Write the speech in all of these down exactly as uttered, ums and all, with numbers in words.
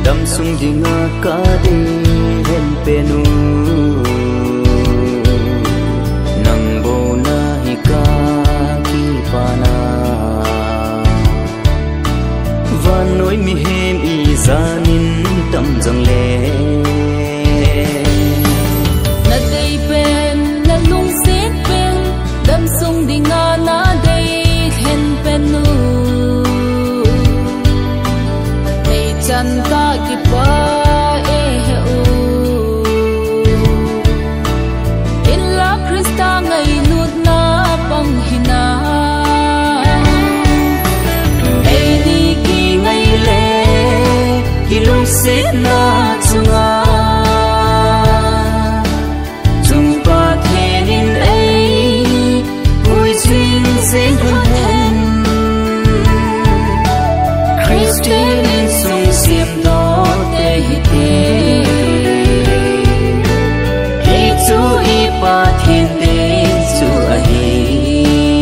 đâm sung đi ngã cả đi hen penu nang bo na hika ki pana và nói mi hem i zanin tâm dâng le na dei pen na lung set pen đâm sung đi ngã na dei hen penu Chanta ki pa e heu in la Krista ngai nut na pang hina ei ni ki ngai le ki lung se na chunga chung pa thenin ei vui chin sen hen Christian Sim đó te te Hey chu i pa thiên te chu a hi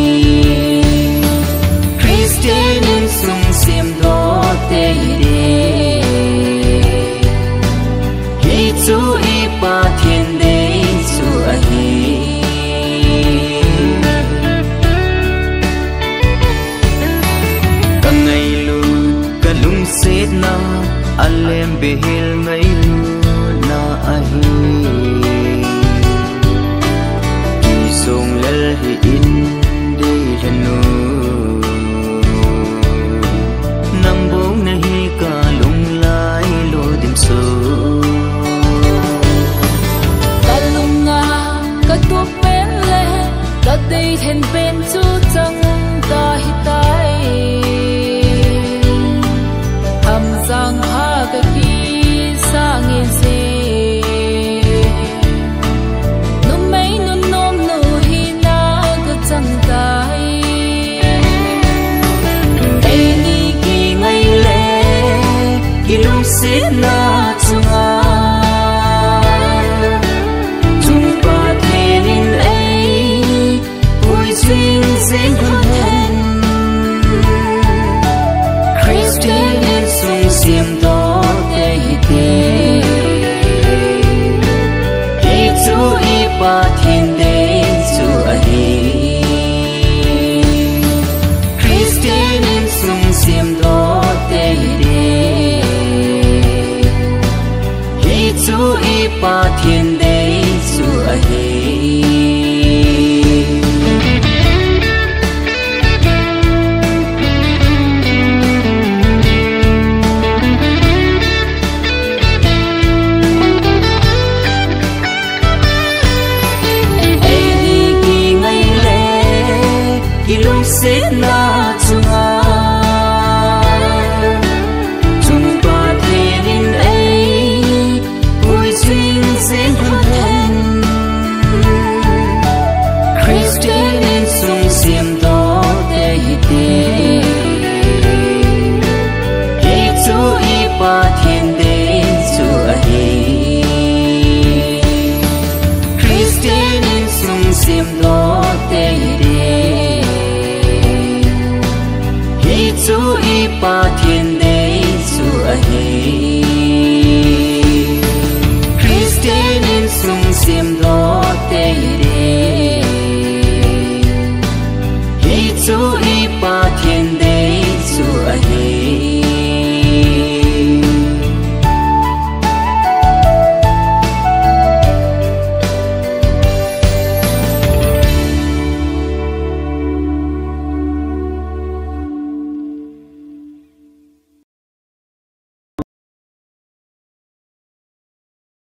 Christian in sung sim đó te te Hey chu i pa thiên te chu a hi Càng ngày lu cả lung xét na alem behil mai na ahi ki song lel hi in de lanu nang bong nahi ka lung lai lo dim so kalunga ka tu pen le ka dei then pen chu chang ta hi tai am sang ha ka ki sang in se no mai no nom no hi na ka chang tai ei ni ki ngai le ki lu se na chunga chung pa thenin ei vui chin sen hen Christian sim đó te te Hey chu i pa thiên te chu a hi Christian in sung sim đó te te Hey chu i pa thiên te chu a hi se na chunga chung pa thenin ei vui chin sen hen Christian in sung sim đó te te Hey chu i pa thiên te chu a hi Christian in sung sim đó te te chu i pa thiên te chu a hi Christian in sung sim đó te te Hey chu i pa thiên te chu a hi